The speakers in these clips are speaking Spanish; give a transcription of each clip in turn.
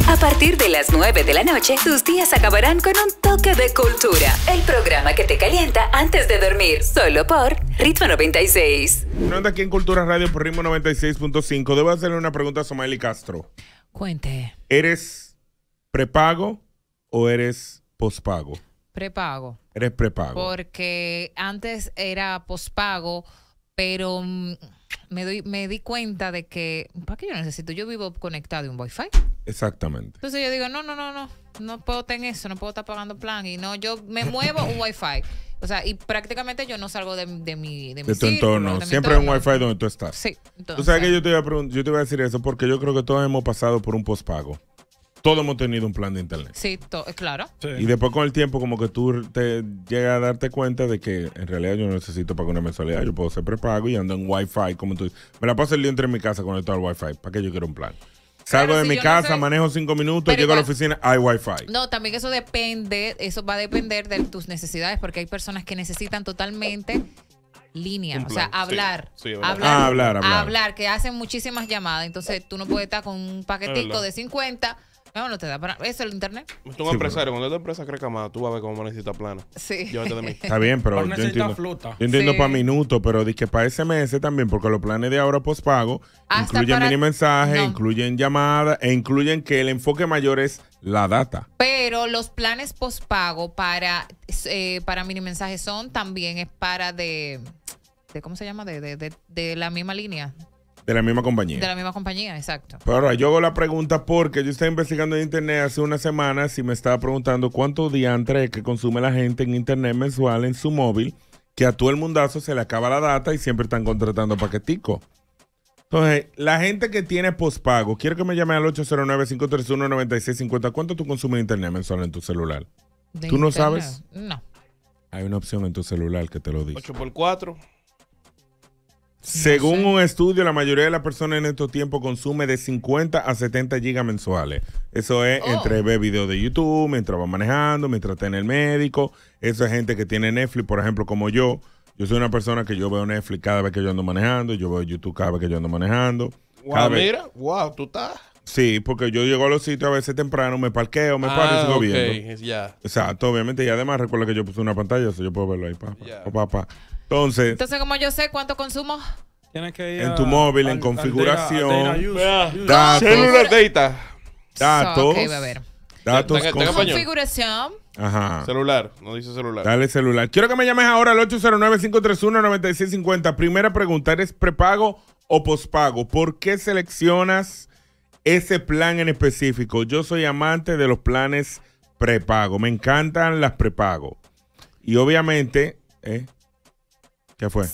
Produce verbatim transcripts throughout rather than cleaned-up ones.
A partir de las nueve de la noche, tus días acabarán con un toque de cultura. El programa que te calienta antes de dormir, solo por Ritmo noventa y seis. No anda aquí en Cultura Radio por Ritmo noventa y seis punto cinco. Debo hacerle una pregunta a Somaili Castro. Cuente. ¿Eres prepago o eres pospago? Prepago. Eres prepago. Porque antes era pospago, pero mm, me, doy, me di cuenta de que, ¿para qué yo necesito? Yo vivo conectado a un Wi-Fi. Exactamente. Entonces yo digo, no, no, no, no, no puedo tener eso, no puedo estar pagando plan. Y no, yo me muevo un Wi-Fi. O sea, y prácticamente yo no salgo de, de mi De, mi de tu círculo, entorno. de mi Siempre hay un entorno. Wi-Fi donde tú estás. Sí. Entonces, Tú sabes que yo te, iba a pregun- yo te iba a decir eso porque yo creo que todos hemos pasado por un pospago. Todos hemos tenido un plan de internet. Sí, to- claro. Sí. Y después con el tiempo como que tú te llegas a darte cuenta de que en realidad yo no necesito pagar una mensualidad. Yo puedo ser prepago y ando en Wi-Fi como tú dices. Me la paso el día entre mi casa conectado al Wi-Fi. ¿Para qué yo quiero un plan? Salgo Claro, de si mi yo no casa, soy- manejo cinco minutos, Pero llego a la igual- oficina, hay Wi-Fi. No, también eso depende, eso va a depender de tus necesidades, porque hay personas que necesitan totalmente línea, Un o sea, plan, hablar, sí, sí, es verdad. hablar, Ah, hablar, hablar. hablar, que hacen muchísimas llamadas, entonces tú no puedes estar con un Es paquetico verdad. de cincuenta, no, no te da para, eso es el internet. Tú eres un Sí, empresario, cuando esta empresa crezca más, tú vas a ver cómo necesita planes. Sí. Llévate de mí. Está bien, pero Pero yo necesita entiendo, fruta. yo entiendo Sí. para minutos, pero di que para ese mes también, porque los planes de ahora pospago Hasta incluyen para- mini mensajes, no. incluyen llamadas e incluyen que el enfoque mayor es la data. Pero los planes postpago para, eh, para mini mensajes son también es para de, de ¿cómo se llama? De, de, de, de la misma línea, De la misma compañía. de la misma compañía, exacto. Pero ahora yo hago la pregunta porque yo estaba investigando en internet hace unas semanas y me estaba preguntando cuántos diantres que consume la gente en internet mensual en su móvil, que a todo el mundazo se le acaba la data y siempre están contratando paqueticos. Entonces, la gente que tiene pospago, quiero que me llame al ocho cero nueve, cinco tres uno, nueve seis cinco cero. ¿Cuánto tú consumes de internet mensual en tu celular? De ¿Tú no internet. sabes? No. Hay una opción en tu celular que te lo dice. ocho por cuatro. Según sé. un estudio, la mayoría de las personas en estos tiempos consume de cincuenta a setenta gigas mensuales. Eso es Oh. entre ver videos de YouTube, mientras va manejando, mientras está en el médico. Eso es gente que tiene Netflix, por ejemplo, como yo. Yo soy una persona que yo veo Netflix cada vez que yo ando manejando. Yo veo YouTube cada vez que yo ando manejando. Cada Wow, vez- mira, wow, tú estás. Sí, porque yo llego a los sitios a veces temprano, me parqueo, me paro y Ah, sigo ok, viendo. ya. Exacto, obviamente. Y además recuerda que yo puse una pantalla, eso yo puedo verlo ahí. Pa, pa, Ya. pa, pa. Entonces, Entonces, como yo sé cuánto consumo, Tienes que ir En a- tu móvil, en al- configuración. al data- al data use- Vea. use. datos, Cellular data. datos, So, ok, a ver. datos Tenga- con- tenga español. configuración, Ajá. Celular, no dice celular. Dale celular. Quiero que me llames ahora al ocho cero nueve, cinco tres uno, nueve seis cinco cero. Primera pregunta, ¿eres prepago o pospago? ¿Por qué seleccionas ese plan en específico? Yo soy amante de los planes prepago. Me encantan las prepago. Y obviamente, ¿eh? ¿Qué fue?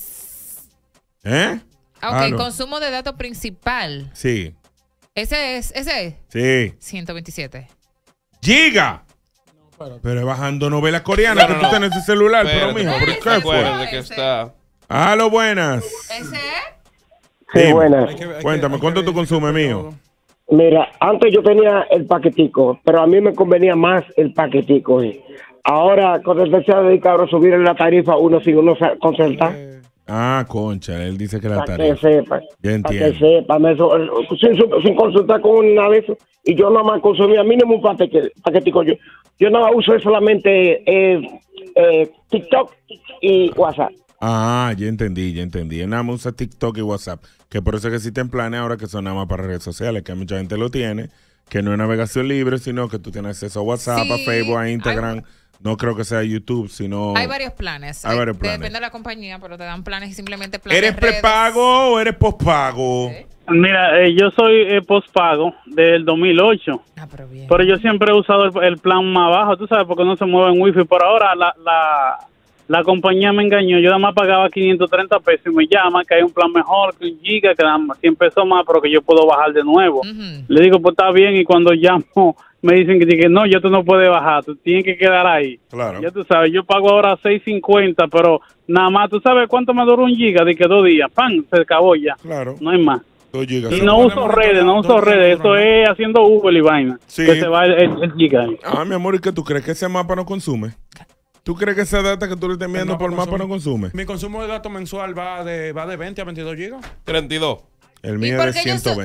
¿Eh? ok, Aló. consumo de datos principal. Sí, Ese es, ese es sí. ciento veintisiete. ¡Giga! espérate. Pero es bajando novelas coreanas No, que no, tú no. tienes ese celular. Pero, Espérate, mijo, ¿por espérate, qué fue? Acuérdate que Ese. está. Aló, buenas. Ese es. Sí, Dime. buenas. Hay que- hay que- Cuéntame, hay que ¿cuánto tú verificar consumes, mío? todo. Mira, antes yo tenía el paquetico, pero a mí me convenía más el paquetico. ¿eh? Ahora, con el deseo de ahora subir la tarifa, uno sin uno sa- concertar, Eh, Ah, concha, él dice que la para que tarifa. sepa. Ya Para entiendo. que sepa, eso, sin, su- sin consultar con una de esos. Y yo nada más consumía mínimo un paquete- paquetico. Yo, yo nada más uso solamente eh, eh, TikTok y WhatsApp. Ah, ya entendí, ya entendí. Él nada más usa TikTok y WhatsApp. Que por eso es que existen planes ahora que son nada más para redes sociales, que mucha gente lo tiene, que no es navegación libre, sino que tú tienes acceso a WhatsApp, Sí, a Facebook, a Instagram. hay- No creo que sea YouTube, sino... Hay varios planes. Hay Eh, varios planes. Depende de la compañía, pero te dan planes y simplemente planes. ¿Eres redes. prepago o eres pospago? Sí. Mira, eh, yo soy eh, postpago del dos mil ocho, Ah, pero bien. pero yo siempre he usado el, el plan más bajo, tú sabes, porque no se mueve en wifi. Por ahora la, la, la compañía me engañó, yo nada más pagaba quinientos treinta pesos y me llama que hay un plan mejor, que un giga, que dan cien pesos más, pero que yo puedo bajar de nuevo. Ujú. Le digo, pues está bien, y cuando llamo me dicen que, que no, ya tú no puedes bajar, tú tienes que quedar ahí. Claro. Ya tú sabes, yo pago ahora seis cincuenta, pero nada más, ¿tú sabes cuánto me duró un giga? De que dos días, ¡pam!, se acabó ya. Claro. No hay más. Dos gigas. Y Eso no podemos uso redes, recordar no uso todo el redes, programa. eso es haciendo Uber y vaina. Sí. Que se va el, el, el giga ahí. Ah, mi amor, ¿y qué tú crees? ¿Que ese mapa no consume? ¿Tú crees que esa data que tú le estás enviando No, por no mapa no consume? Mi consumo de datos mensual va de, va de veinte a veintidós gigas. treinta y dos. El ¿Y mío por es de qué yo ciento soy- veinte.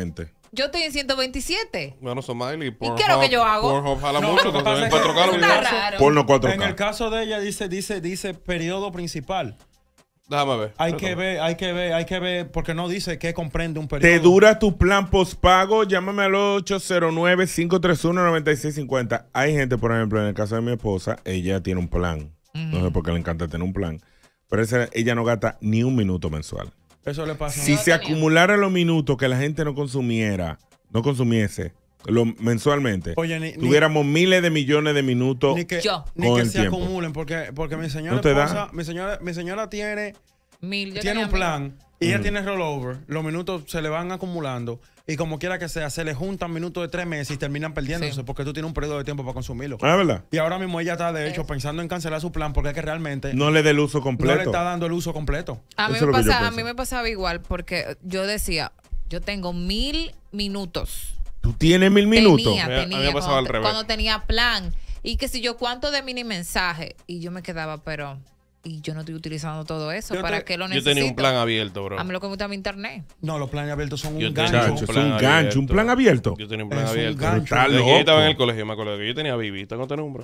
yo estoy en ciento veintisiete. Bueno, Somalia. ¿Y qué es lo que yo hago? Pornhub jala No, mucho, lo que que pasa en es cuatro K lo que- que Está hace. raro. Porno cuatro K. En el caso de ella dice, dice, dice periodo principal. Déjame ver. Hay que ver, hay que ver, hay que ver, porque no dice qué comprende un periodo. ¿Te dura tu plan postpago? Llámame al ocho cero nueve, cinco tres uno, nueve seis cinco cero. Hay gente, por ejemplo, en el caso de mi esposa, ella tiene un plan. No sé por qué le encanta tener un plan. Pero esa- ella no gasta ni un minuto mensual. Eso le pasa. Si Yo se tenía. acumularan los minutos que la gente no consumiera, no consumiese lo, mensualmente, Oye, ni- ni- tuviéramos miles de millones de minutos. Ni que, Yo. ni Con que el se tiempo. acumulen, porque, porque mi señora ¿No te da? esposa, mi señora, mi señora tiene, Mil, yo tiene tenía un mil. plan y ella tiene rollover, los minutos se le van acumulando y como quiera que sea, se le juntan minutos de tres meses y terminan perdiéndose Sí. porque tú tienes un periodo de tiempo para consumirlo. Ah, ¿verdad? Y ahora mismo ella está, de hecho, pensando en cancelar su plan porque es que realmente no, No le dé el uso le completo. está dando el uso completo. A mí, Eso me es lo que yo pasa, a pienso. mí me pasaba igual porque yo decía, yo tengo mil minutos. Tú tienes mil minutos. Tenía, A mí- a mí tenía, me pasaba cuando, al te- revés. cuando tenía plan. Y que si yo cuánto de mini mensaje. Y yo me quedaba, pero... Y yo no estoy utilizando todo eso. Yo ¿Para te- qué lo Yo necesito? tenía un plan abierto, bro. A mí lo que me gusta es mi internet. No, los planes abiertos son un Yo gancho. tenía Chacho, es un gancho, un plan abierto. Yo tenía un plan Es un abierto. gancho. Está Desde que loco. yo estaba en el colegio, me acuerdo que yo tenía vivita con este número.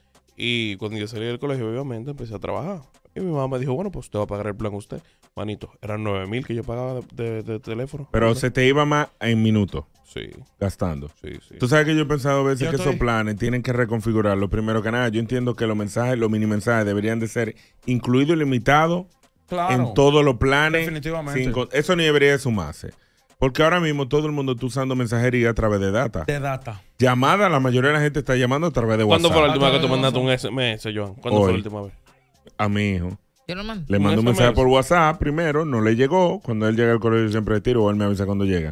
Y cuando yo salí del colegio, obviamente, empecé a trabajar. Y mi mamá me dijo, bueno, pues usted va a pagar el plan usted. Manito, eran nueve mil que yo pagaba de, de- de teléfono. Pero se te iba más en minutos Sí, gastando. sí, sí. Tú sabes que yo he pensado a veces Yo que estoy- esos planes tienen que reconfigurarlo. Primero que nada, yo entiendo que los mensajes, los mini mensajes deberían de ser incluidos y limitados Claro. en todos los planes. Definitivamente. sin con- eso ni debería de sumarse. Porque ahora mismo todo el mundo está usando mensajería a través de data. De data. Llamada, la mayoría de la gente está llamando a través de ¿Cuándo WhatsApp. fue la última Ah, vez que tú todavía no mandaste un S M S, Joan? ¿Cuándo fue Hoy. la última vez? A mi hijo. Yo no mando. Le Un mando un S M S. mensaje por WhatsApp primero, no le llegó. Cuando él llega al colegio siempre le tiro o él me avisa cuando llega.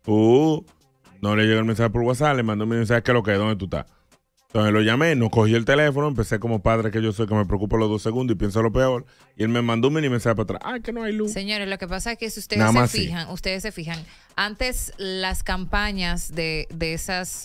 Uh, no le llegó el mensaje por WhatsApp, le mando un mensaje que lo que, ¿dónde tú estás? Entonces lo llamé, no cogí el teléfono, empecé como padre que yo soy, que me preocupo los dos segundos y pienso lo peor. Y él me mandó un mini mensaje para atrás. Ay, que no hay luz. Señores, lo que pasa es que si ustedes Nada se más sí. fijan, ustedes se fijan, antes las campañas de, de esas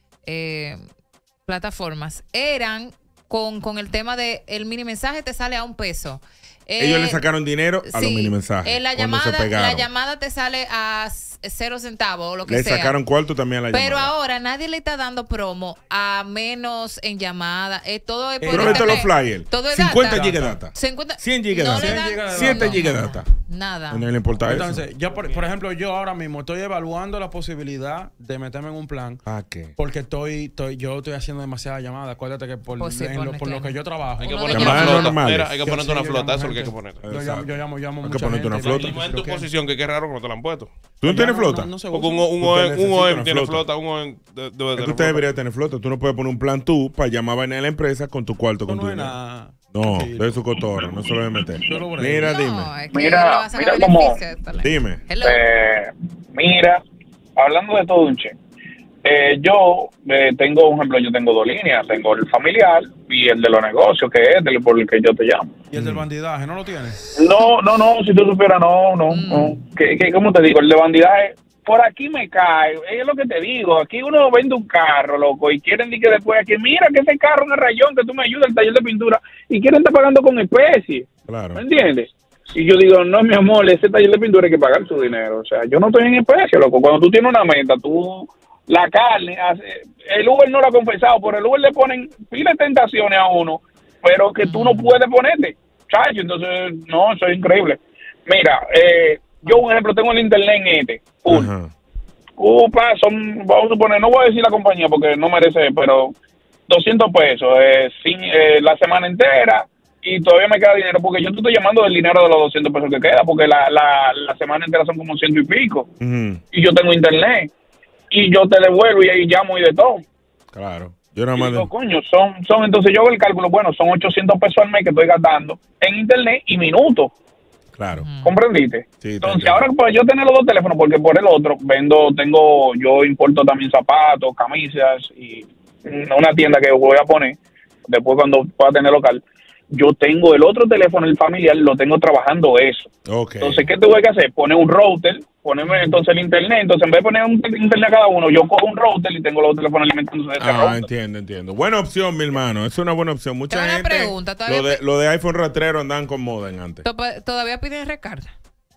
eh, plataformas eran con, con el tema de el mini mensaje te sale a un peso. Ellos Eh, le sacaron dinero a los sí, mini mensajes. eh, la, cuando se llamada, pegaron. la llamada te sale a s- cero centavos o lo que Le sea. sacaron cuarto también a la Pero llamada. ahora nadie le está dando promo a menos en llamada. Eh, todo es por Pero vete los internet. flyers. Todo es cincuenta data. gigas de data. cincuenta cien gigas de no data. le dan- cien gigas de siete no, gigas de no, data. Nada. A nadie le importa Entonces, eso. yo, por, por ejemplo, yo ahora mismo estoy evaluando la posibilidad de meterme en un plan ¿Para qué? porque estoy, estoy yo estoy haciendo demasiadas llamadas. Acuérdate que por, Pues sí, en por lo, por lo Netflix. que yo trabajo. Hay que Uno ponerte de una llamadas flota. normales. Mira, hay que Yo ponerte sí, una yo flota, llamo eso es lo que hay que gente. poner. Yo llamo, yo llamo, llamo Hay que mucha ponerte una gente. flota. Y más en tu Yo- posición, que qué raro que no te la han puesto. ¿Tú no tienes no, flota? No, no se Porque un, usa. un, Usted O E M, un necesita O E M una tiene flota. flota, un O E M de- debe Es tener que usted flota. debería tener flota. Tú no puedes poner un plan tú para llamar a la empresa con tu cuarto, Eso con tu no es dinero. nada. No, Tranquilo. de su cotorra, no se lo debe meter. Yo lo brego. Mira, No, dime. es que Mira, le va a sacar mira cómo- beneficio a esta ley. Dime. Hello. Eh, mira, hablando de todo un che, eh, yo eh, tengo, por ejemplo, yo tengo dos líneas, tengo el familiar y el de los negocios, que es el por el que yo te llamo. Y el del bandidaje, ¿no lo tienes? No, no, no, si tú supieras, no, no, no. Que, que, ¿cómo te digo? El de bandidaje, por aquí me cae, es lo que te digo, aquí uno vende un carro, loco, y quieren decir que después aquí, mira que ese carro es un rayón, que tú me ayudas, el taller de pintura, y quieren estar pagando con especie, Claro. ¿me entiendes? Y yo digo, no, mi amor, ese taller de pintura hay que pagar su dinero, o sea, yo no estoy en especie, loco, cuando tú tienes una meta, tú, la carne, hace- el Uber no lo ha compensado, por el Uber le ponen pila de tentaciones a uno, pero que tú no puedes ponerte, chacho, entonces, no, eso es increíble. Mira, eh, yo, un ejemplo, tengo el internet en este, full. Ajá. Upa, son, vamos a suponer, no voy a decir la compañía porque no merece, pero doscientos pesos eh, sin, eh, la semana entera y todavía me queda dinero porque yo te estoy llamando del dinero de los doscientos pesos que queda porque la, la, la semana entera son como ciento y pico Ujú. y yo tengo internet y yo te devuelvo y ahí llamo y de todo. Claro. Yo nada Y más. digo, de- coño, son, son, entonces yo hago el cálculo, bueno, son ochocientos pesos al mes que estoy gastando en internet y minutos. Claro. ¿Comprendiste? Sí, te Entonces, entiendo. ahora pues yo tener los dos teléfonos, porque por el otro vendo, tengo, yo importo también zapatos, camisas y una tienda que voy a poner, después cuando pueda tener local, yo tengo el otro teléfono, el familiar, lo tengo trabajando eso. Ok. Entonces, ¿qué tuve que hacer? Poner un router, ponerme entonces el internet, entonces en vez de poner un internet a cada uno, yo cojo un router y tengo los dos teléfonos alimentándose de ese Ah, router. entiendo, entiendo. Buena opción, mi hermano. Es una buena opción. Mucha Tengo una gente. pregunta, todavía Lo de, pe- lo de iPhone rastrero andan con modem antes. To- ¿Todavía piden recarga?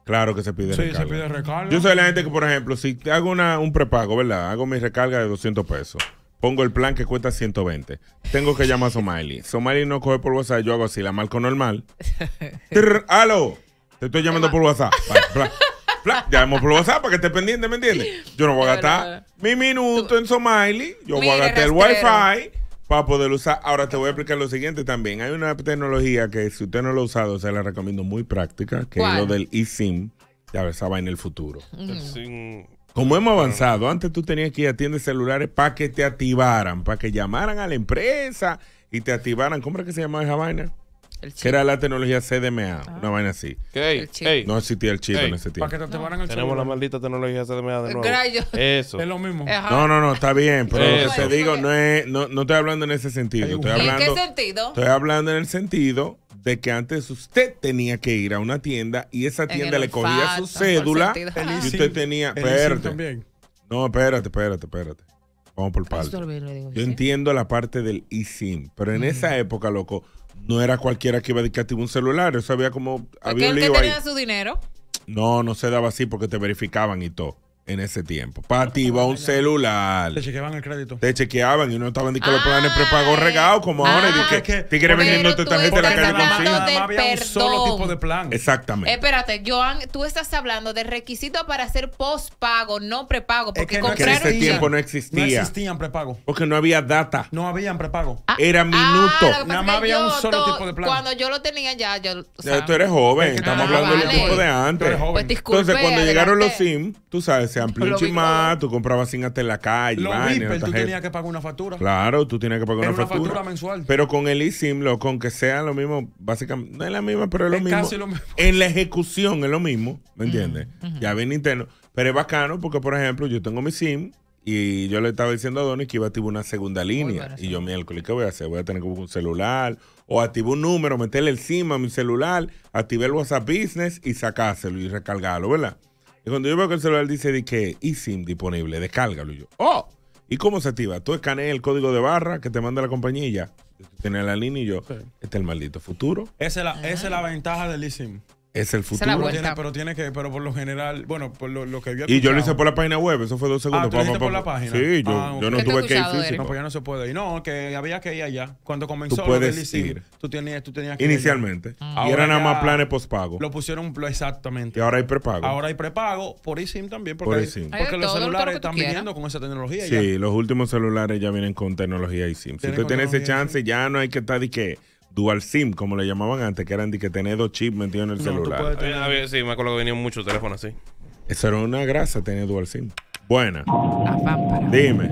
Claro que se pide Sí, recarga. se pide recarga. Yo soy la gente que, por ejemplo, si te hago una, un prepago, ¿verdad? Hago mi recarga de doscientos pesos. Pongo el plan que cuesta ciento veinte. Tengo que llamar a Somali. Somali no coge por WhatsApp. Yo hago así, la marco normal. Trrr, ¡aló! Te estoy llamando por WhatsApp. Vale, bla, bla, llamo por WhatsApp para que esté pendiente, ¿me entiendes? Yo no voy a gastar mi minuto en Somali. Yo voy a gastar el Wi-Fi para poder usar. Ahora te voy a explicar lo siguiente también. Hay una tecnología que si usted no lo ha usado, se la recomiendo muy práctica, que ¿Cuál? es lo del eSIM. Ya ves, esa va en el futuro. Sin- Como hemos avanzado, antes tú tenías que ir a tiendas celulares para que te activaran, para que llamaran a la empresa y te activaran. ¿Cómo era que se llamaba esa vaina? El chip. Que era la tecnología C D M A, una vaina así. ¿Qué? Ey, El chip. ey, No existía el chip Ey, en ese Para tiempo. que te activaran el tenemos la celular. maldita tecnología C D M A de nuevo. Grayo. Eso. Es lo mismo. Ajá. No, no, no, está bien, pero lo Eso. que te digo no es, no, no estoy hablando en ese sentido. Estoy ¿En qué hablando, ¿En qué sentido? estoy hablando en el sentido de que antes usted tenía que ir a una tienda y esa En tienda el le cogía olfato, su por cédula sentido. El Ajá. y eSIM- usted tenía. el eSIM Espérate. también. No, espérate, espérate, espérate. Vamos por parte. Eso lo vi, lo digo, Yo ¿sí? entiendo la parte del eSIM, pero en esa época, loco, no era cualquiera que iba a activar un celular. Eso había como. Porque Había un el que lío ahí. tenía su dinero. No, no se daba así porque te verificaban y todo en ese tiempo. Para activar un celular. Te chequeaban el crédito. Te chequeaban y no estaban ni con los planes Ah, prepagos regados como ah, ahora. Y porque que es que- tigre porque- vendiendo tu Pero tú tarjeta de la estás calle con hablando SIM. de Nada más había un solo perdón. tipo de plan. Exactamente. Espérate, Joan, tú estás hablando de requisitos para hacer postpago, no prepago. Es Porque que no que en comprar ese un tiempo chip- no existía. No existían prepago. Porque no había data. No habían prepago. Ah, Era ah, minuto. lo que pasa Nada es más que había un yo solo to- tipo de plan. Cuando yo lo tenía ya, yo. o Ya sea, tú eres joven, Es que estamos tú- hablando ah, de los vale. tiempos de Tú antes. eres joven. Pues disculpe, Entonces, cuando llegaron los adelante. SIM, tú sabes, se amplió un Lo vi chismás, todo. tú comprabas SIM hasta en la calle. Los vaina, Viper, tú tarjeta. tenías que pagar una factura. Claro, tú tienes que pagar Era una una factura. factura mensual. Pero con el eSIM, lo, con que sea lo mismo, básicamente, no es la misma, pero es lo Es mismo. casi lo mismo. En la ejecución es lo mismo, ¿me entiendes? Ya bien Nintendo. Pero es bacano porque, por ejemplo, yo tengo mi SIM y yo le estaba diciendo a Donny que iba a activar una segunda línea. buena Y yo, miércoles, ¿qué voy a hacer? Voy a tener que buscar un celular o activar un número, meterle el SIM a mi celular, activar el WhatsApp Business y sacárselo y recargarlo, ¿verdad? Y cuando yo veo que el celular dice de que eSIM disponible, descárgalo. Y yo, ¡oh! ¿Y cómo se activa? Tú escaneas el código de barra que te manda la compañía y ya. Tú tienes la línea y yo, Sí. este es el maldito futuro. Esa es la, esa es la ventaja del eSIM. Es el Esa es la futuro. Pero vuelta. tiene, pero tiene que, pero por lo general, bueno, por lo, lo que yo he Y yo lo hice escuchado- por la página web, eso fue dos segundos. Ah, ¿tú lo hiciste por la página? Sí, yo, Ah, yo ok. no ¿Qué tú tuve has que ir usado, físico. No, pues ya no se puede. Y no, que había que ir allá. Cuando comenzó Tú lo puedes del eSIM, ir. tú tenías, tú tenías que ir Inicialmente. allá. Y Ahora eran nada ya más planes postpago. Lo pusieron lo- exactamente. Y ahora hay prepago. Ahora hay prepago por eSIM también. Porque, Por hay- eSIM. porque Hay de los todo, celulares todo lo que tú están quieras. viniendo con esa tecnología. ya. Sí, los últimos celulares ya vienen con tecnología eSIM. Si Tienen usted con tiene ese tecnología chance, ya no hay que estar de que dual SIM, como le llamaban antes, que eran de que tener dos chips metidos en el No, tú celular. puedes- Había- había- sí, me acuerdo que venían muchos teléfonos así. Eso era una grasa tener dual SIM. Buena. La pámpara. Dime.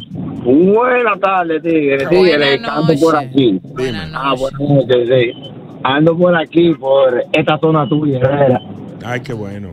Buenas tardes, tigre. Buenas Tigre, ando por noches. aquí. Buenas Ah, noches. buenas noches, sí. Ando por aquí, por esta zona tuya, Herrera. Ay, qué bueno.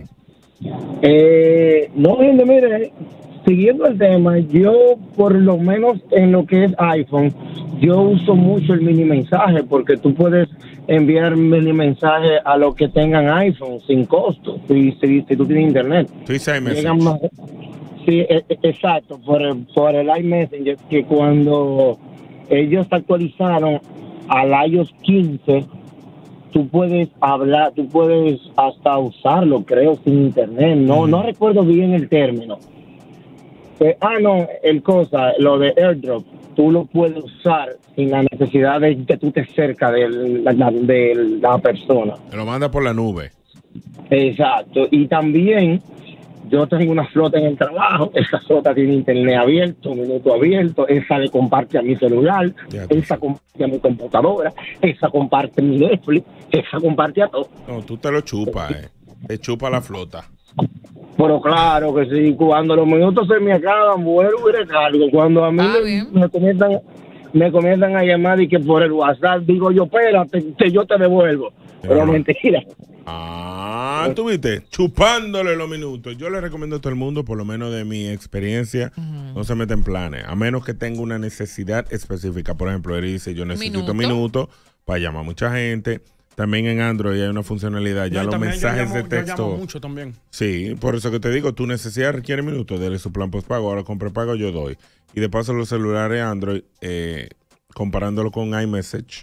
Eh, no, gente, mire, siguiendo el tema, yo por lo menos en lo que es iPhone, yo uso mucho el mini mensaje porque tú puedes enviar mini mensaje a los que tengan iPhone sin costo, si, si, si tú tienes internet. Tú dices iMessage. Llegan más- sí, e- e- exacto, por el, por el iMessenger, que cuando ellos actualizaron al iOS quince, tú puedes hablar, tú puedes hasta usarlo, creo, sin internet. No, no recuerdo bien el término. Eh, ah, no, el cosa, lo de AirDrop, tú lo puedes usar sin la necesidad de que tú estés cerca de la, la- de la persona. Te lo manda por la nube. Exacto. Y también yo tengo una flota en el trabajo, esa flota tiene internet abierto, minuto abierto, esa le comparte a mi celular, Ya, pues. esa comparte a mi computadora, esa comparte mi Netflix, esa comparte a todo. No, tú te lo chupas, eh. Te chupa la flota. Pero claro que sí, cuando los minutos se me acaban, vuelvo y recargo. Cuando a mí Ah, me, bien. me comienzan, me comienzan a llamar y que por el WhatsApp digo yo, espérate, que yo te devuelvo. Pero Pero no. mentira. Ah, tú viste, chupándole los minutos. Yo le recomiendo a todo el mundo, por lo menos de mi experiencia, no se meten planes, a menos que tenga una necesidad específica. Por ejemplo, él dice, yo necesito Minuto. minutos para llamar a mucha gente. También en Android hay una funcionalidad, ya No, y los también yo mensajes llamo- de yo llamo texto. mucho también. Sí, por eso que te digo, tu necesidad requiere minutos, dele su plan postpago, ahora con prepago yo doy. Y de paso los celulares Android, eh, comparándolo con iMessage,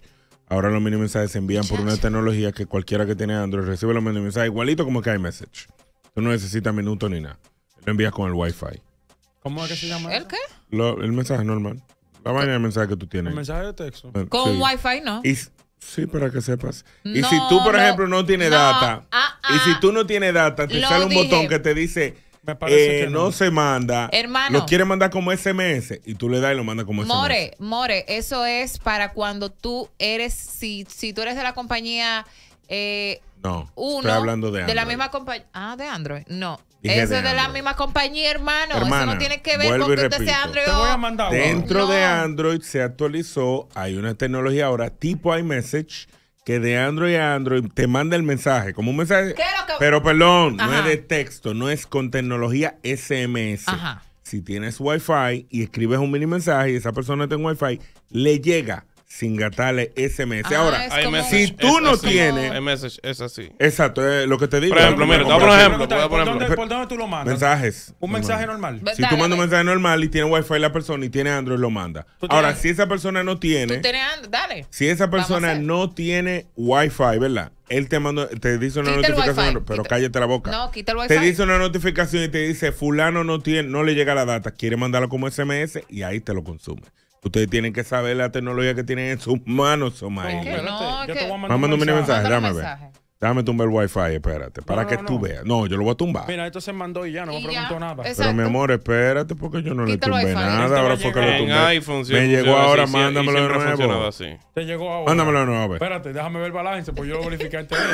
Ahora los mini mensajes se envían por una tecnología que cualquiera que tiene Android recibe los mini mensajes igualito como que iMessage. Tú no necesitas minutos ni nada. Lo envías con el Wi-Fi. ¿Cómo es que se llama? ¿El eso? qué? Lo- el mensaje normal. La vaina de mensaje que tú tienes. El mensaje de texto. Eh, Con sí. Wi-Fi no. Y, sí, para que sepas. y No, si tú, por no, ejemplo, no tienes no, data, ah, y si ah. tú no tienes data, te Lo sale un dije. botón que te dice, Me parece eh, que no. no. se manda. Hermano. Lo quieres mandar como S M S y tú le das y lo mandas como S M S. More, More, eso es para cuando tú eres, si, si tú eres de la compañía eh, No, uno. estoy hablando de Android. la misma compañía. Ah, de Android. No. Dije Eso de es de la Android. misma compañía, hermano. Hermana, eso no tiene que ver vuelvo con y que usted sea repito. Android Te voy a o- mandar. Dentro No. de Android se actualizó, hay una tecnología ahora tipo iMessage que de Android a Android te manda el mensaje, como un mensaje, ¿Qué es lo que- pero perdón, no Ajá. es de texto, no es con tecnología S M S. Ajá. Si tienes Wi-Fi y escribes un mini mensaje y esa persona tiene Wi-Fi, le llega sin gastarle S M S. Ah, Ahora, es como- iMessage si tú es no así. tienes- iMessage es así. exacto, es lo que te digo. Por ejemplo, mira, te voy a poner un ejemplo. te voy a ¿Por poner un dónde, ejemplo. por dónde tú lo mandas? Mensajes. Un mensaje normal. Ve- Si Dale, tú mandas un dale. mensaje normal y tiene Wi-Fi la persona y tiene Android, lo manda. Tú Ahora, tienes- si esa persona no tiene, Tú tienes And- Dale. si esa Vamos a persona hacer. no tiene Wi-Fi, ¿verdad? Él te manda, te dice una Quita el notificación, Wi-Fi, pero quita- cállate la boca. No, quita el Wi-Fi. Te dice una notificación y te dice, fulano no tiene, no le llega la data, quiere mandarlo como S M S y ahí te lo consume. Ustedes tienen que saber la tecnología que tienen en sus manos, Somalia. ¿Qué? Espérate, No, yo que- te voy a mandar Mándame un mini mensaje, Mándale un déjame ver. mensaje. Déjame tumbar el Wi-Fi, espérate, para No, que no, tú no. veas. No, yo lo voy a tumbar. Mira, esto se mandó y ya, no me Y ya. preguntó nada. Exacto. Pero mi amor, espérate porque yo no Quita el le tumbé Wi-Fi. nada. Este va Ahora a fue que llegar. lo En tumbé. iPhone sí Me llegó funciona ahora, así, sí, y mándamelo de siempre ha funcionado nuevo. así. Te llegó ahora. Mándamelo de nuevo, a ver. Espérate, déjame ver el balance, pues yo lo verifiqué antes de él.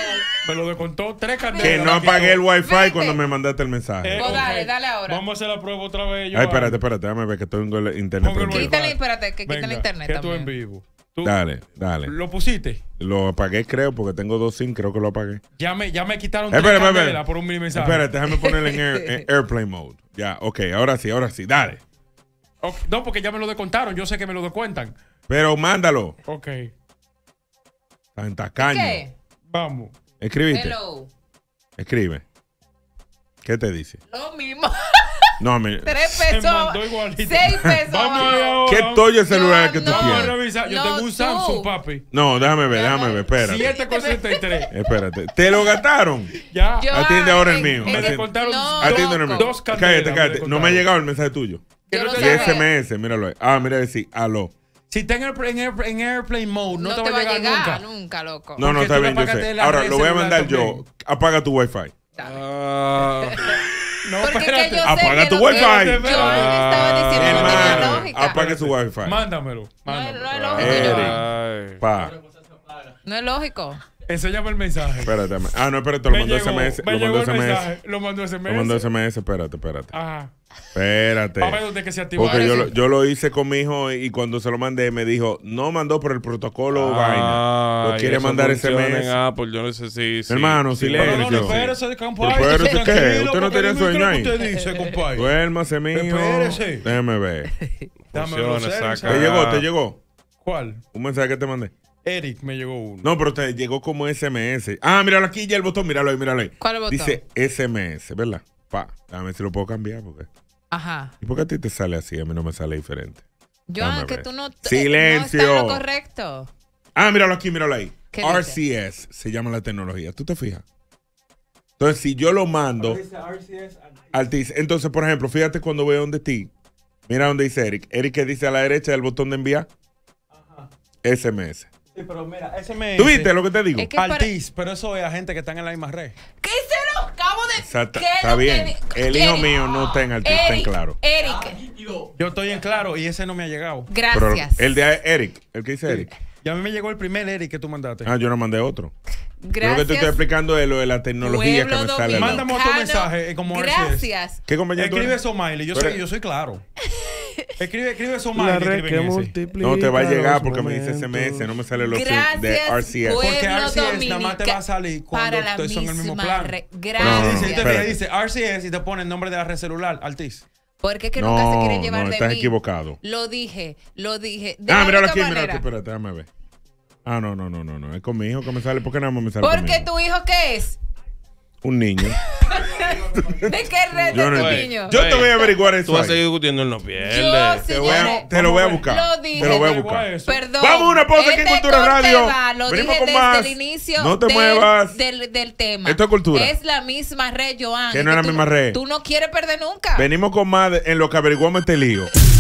Me lo descontó tres candelas. Que no me apagué el quitó. Wi-Fi Vete. cuando me mandaste el mensaje. Eh, Pues dale, ok. dale ahora. Vamos a hacer la prueba otra vez. Ay, espérate, espérate, déjame ver que tengo el internet Pongo el prendido. Wi-Fi. Quítale, espérate, que quiten Venga, el internet que tú en también. vivo. Tú Dale, dale. ¿Lo pusiste? Lo apagué, creo, porque tengo dos SIM, creo que lo apagué. Ya me, ya me quitaron Espera, tres espera, candelas espera. por un mini mensaje. Espérate, déjame ponerle en, air- en airplane mode. Ya, ok, ahora sí, ahora sí, dale. Ok, no, porque ya me lo descontaron. Yo sé que me lo descuentan. Pero mándalo. Ok, Tan tacaño. ¿Qué? vamos. Escribiste. Hello. Escribe. ¿Qué te dice? Lo mismo. No, me... Tres Se pesos. mandó igualito. Seis pesos. Vamos abajo. allá ahora. ¿Qué toyo celular No, que tú no. Vamos a tienes? revisar. Yo No, tengo un tú. Samsung, papi. No, déjame ver, déjame ver, espérate. siete con setenta y tres. Espérate. ¿Te lo gastaron? Ya. Yo- Atiende ahora el en- mío. en- me Atiende. descontaron No, Atiende el mío. dos candelas. Cállate, me cállate. No descontaron. me ha llegado el mensaje tuyo. Yo no lo te Y sabía. llega. S M S, míralo ahí. Ah, mira, sí, aló. Si está en, air- en, air- en Airplane Mode, no, te va a llegar, nunca. nunca, loco. No, no, Porque está tú bien, le yo apagaste sé. la Ahora red lo voy a celular mandar yo. también. Apaga tu Wi-Fi. Ah, No, Porque es que espérate. yo sé Apaga que tu lo que- Wi-Fi. Yo le estaba diciendo que no tenía Hermano, lógica. apague su Wi-Fi. Mándamelo. No es, mándamelo. no es lógico, Eric. Joan. ay. Pa. No es lógico. Enséñame el mensaje. Espérate. Ah, no, espérate, lo Me mandó llegó, S M S. me Lo llegó mandó el S M S. mensaje. Lo mandó S M S. Lo mandó S M S. Espérate, espérate. Ajá. Espérate. Vamos a ver dónde que se activó. Porque yo, eso. lo- yo lo hice con mi hijo y cuando se lo mandé me dijo, no mandó por el protocolo Ah, vaina. Lo y quiere eso mandar funciona S M en S. Apple, yo no sé si... si- Hermano, si silencio. Pero no, Yo. no, espérese, compadre. Pero espérese, ¿qué? Tranquilo, ¿Usted no porque tiene dime qué sueño es ahí? lo que usted dice, compadre. Duérmase, mijo. Espérese. Déjame ver. Dame Funciona, los ceros, saca. ¿Te ¿sabes? llegó? ¿Te llegó? ¿Cuál? Un mensaje que te mandé. Eric me llegó uno. No, pero te llegó como S M S. Ah, míralo aquí ya el botón, míralo ahí, míralo ahí. ¿Cuál es el botón? Dice S M S, ¿verdad? Pa, déjame ver si lo puedo cambiar. Porque... Ajá. ¿Y por qué a ti te sale así? A mí no me sale diferente. Joan, Déjame que ver. tú no... Silencio. No está en lo correcto. Ah, míralo aquí, míralo ahí. ¿Qué R dice? C S se llama la tecnología. ¿Tú te fijas? Entonces, si yo lo mando al T I S, entonces, por ejemplo, fíjate cuando veo donde ti, mira donde dice Eric. Eric que dice a la derecha del botón de enviar. S M S. Sí, pero mira, S M S. ¿Tú viste lo que te digo? Es que para- Altis, pero eso es a gente que están en la misma red. ¿Qué se lo acabo de... Exacto, ¿Qué es está lo que bien. di- El hijo Eric, mío no está en Altis, está en Eric, claro. Eric, Yo estoy en claro y ese no me ha llegado. Pero gracias. el de Eric, el que dice Eric. Y a mí me llegó el primer Eric que tú mandaste. Ah, yo no mandé otro. Yo lo que Gracias. te estoy explicando es lo de la tecnología Pueblo que me sale. al lado. Mándame otro mensaje, eh, como R C S. Gracias. ¿Qué compañía tú Escribe eres? Somaili, yo, Pero- soy, yo soy claro. Escribe, escribe La Somaili, red escribe que en ese. multiplica No te va a llegar los porque me dice S M S, momentos. no me sale la opción Gracias, de R C S. pueblo Porque R C S nada más te va a dominica- salir cuando para la ustedes son el mismo misma plan. red. No, no, Gracias. Dice, no, dice, espérate. dice R C S y te pone el nombre de la red celular, Altis. Porque es que nunca se No, quieren llevar no, de estás mí. equivocado. Lo dije, lo dije. De Ah, la míralo única aquí, míralo manera. aquí, espérate, déjame ver. Ah, no, no, no, no, no. Es con mi hijo que me sale. ¿Por qué nada más me sale Porque conmigo? tu hijo, ¿qué es? Un niño. ¿De qué red Yo, de no tu entiendo. niño? Yo te voy a averiguar Tú eso. vas a ahí. seguir discutiendo, él no pierde. Yo, Te, voy a- señores, te lo voy a buscar. Lo dije. Te lo voy a Averigua buscar. eso. Perdón. Vamos a una pausa aquí en Este Cultura corte Radio. va, lo Venimos dije con desde más. el inicio No te del, muevas. Del, del tema. Esto es Cultura. Es la misma red, Joan. Que no es la tú- misma red. Tú no quieres perder nunca. Venimos con más de- en lo que averiguamos este lío.